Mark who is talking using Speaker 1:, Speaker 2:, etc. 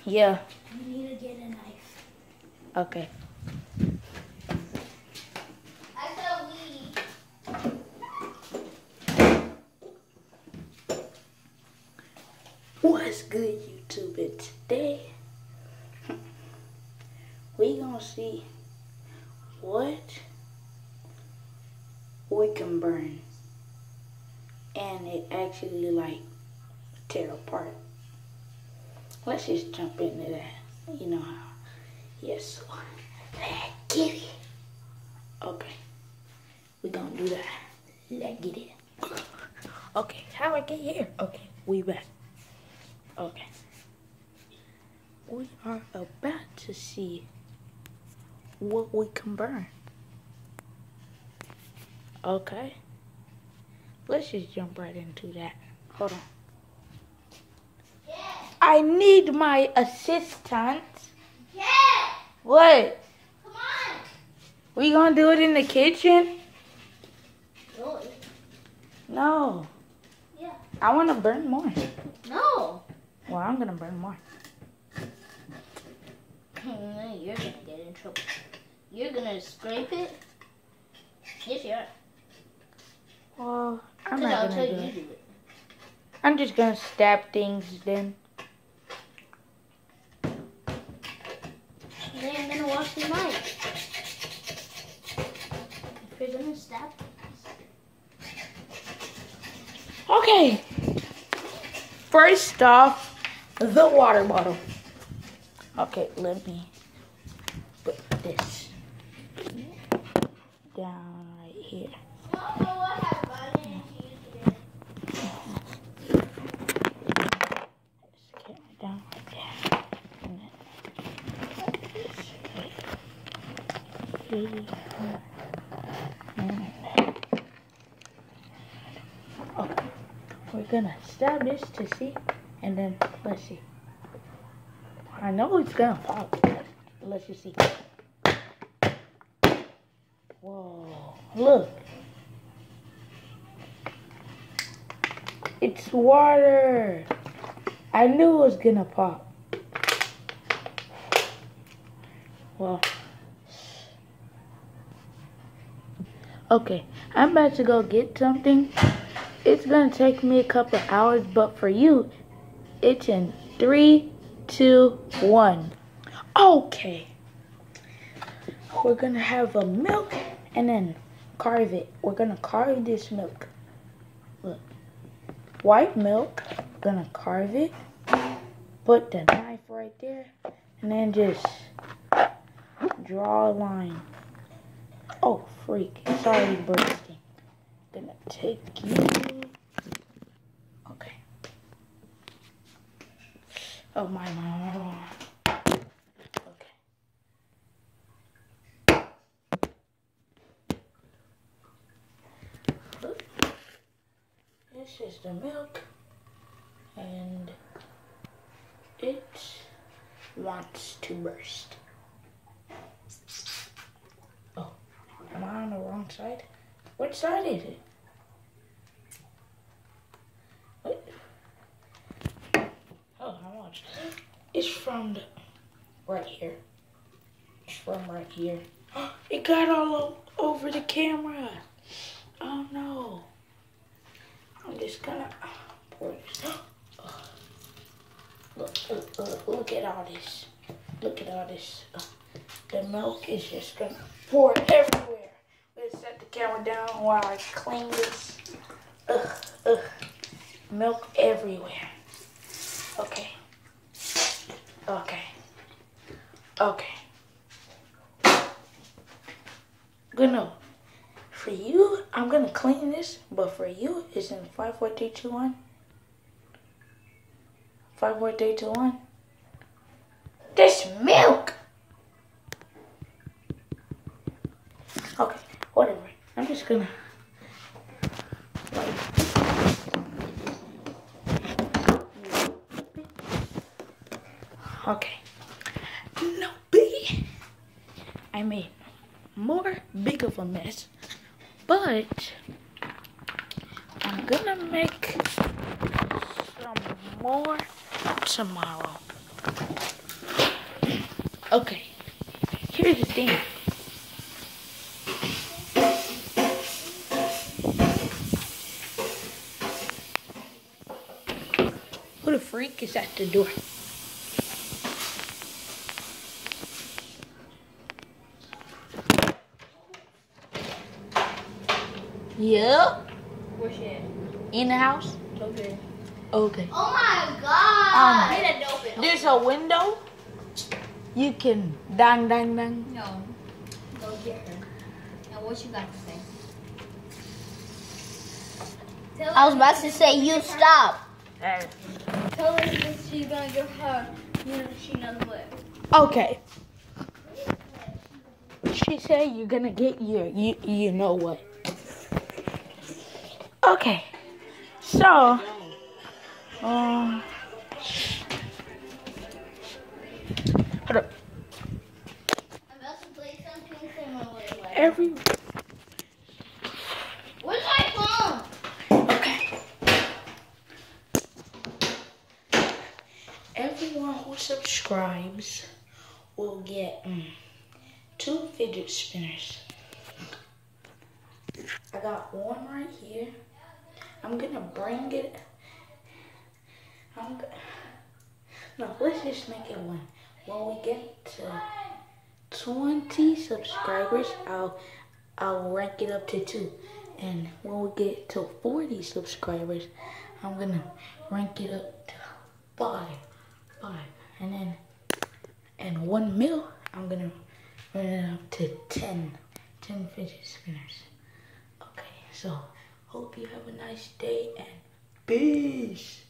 Speaker 1: Yeah.
Speaker 2: You need to get a knife.
Speaker 1: Okay.
Speaker 2: I said we.
Speaker 1: What's good, YouTube? And today we gonna see what we can burn and it actually like tear apart. Let's just jump into that. You know how. Yes. Let's get it. Okay. We gonna do that. Let's get it. Okay. How I get here? Okay. We back. Okay. We are about to see what we can burn. Okay. Let's just jump right into that. Hold on.
Speaker 2: Yeah.
Speaker 1: I need my assistant.
Speaker 2: Yeah.
Speaker 1: What?
Speaker 2: Come on.
Speaker 1: We gonna do it in the kitchen?
Speaker 2: Really?
Speaker 1: No.
Speaker 2: Yeah.
Speaker 1: I wanna burn more.
Speaker 2: No.
Speaker 1: Well, I'm gonna burn more.
Speaker 2: You're gonna get in trouble. You're gonna scrape it? Yes, you are.
Speaker 1: Well, I'm
Speaker 2: Because
Speaker 1: not
Speaker 2: I'll
Speaker 1: gonna
Speaker 2: tell
Speaker 1: do
Speaker 2: you to
Speaker 1: it.
Speaker 2: do it.
Speaker 1: I'm just gonna stab things then.
Speaker 2: Then I'm gonna wash the knife. If you're gonna stab things.
Speaker 1: Okay. First off, the water bottle. Okay, let me put this down right here. Let's get it down right there. And then like this. Okay. We're gonna stab this to see, and then let's see. I know it's gonna pop. Let's just see. Whoa, look. It's water. I knew it was gonna pop. Well. Okay, I'm about to go get something. It's gonna take me a couple hours, but for you, it's in 3, 2, 1. Okay. We're gonna have a milk and then carve it. We're gonna carve this milk. Look. White milk. Gonna carve it. Put the knife right there. And then just draw a line. Oh, freak. It's already bursting. Gonna take you. Okay. Oh, my. Okay. Look. This is the milk. And it wants to burst. Oh, am I on the wrong side? What side is it? What? Oh, how much? It's from the right here. It's from right here. It got all over the camera. Oh no. I'm just gonna pour this. Look at all this. Look at all this. The milk is just gonna pour everywhere. Let's set the camera down while I clean this. Milk everywhere. Okay. Okay. Okay. Good note. For you, I'm gonna clean this, but for you, it's in 5, 4, 3, 2, 1. 5, 4, 3, 2, 1. This milk! Okay, whatever. I'm just gonna okay. No biggie. I made more big of a mess, but I'm gonna make some more tomorrow. Okay, here's the thing. Who the freak is at the door? Yep.
Speaker 2: Where's she at?
Speaker 1: In the house?
Speaker 2: Okay.
Speaker 1: Okay.
Speaker 2: Oh my god! Get it open.
Speaker 1: There's a window. You can dang.
Speaker 2: No. Go get her. Now what you got to say? I was about to say you stop. Tell her that she's gonna give her, she knows what.
Speaker 1: Okay. She said you're gonna get your, you know what. Okay. So, hold up.
Speaker 2: I'm about to play something similar. Where's my phone?
Speaker 1: Okay. Everyone who subscribes will get 2 fidget spinners. I got one right here. I'm gonna bring it. No, let's just make it one. When we get to 20 subscribers, I'll rank it up to 2. And when we get to 40 subscribers, I'm gonna rank it up to 5. And then, and 1 mil, I'm gonna run it up to 10 fidget spinners. Okay, so hope you have a nice day and peace.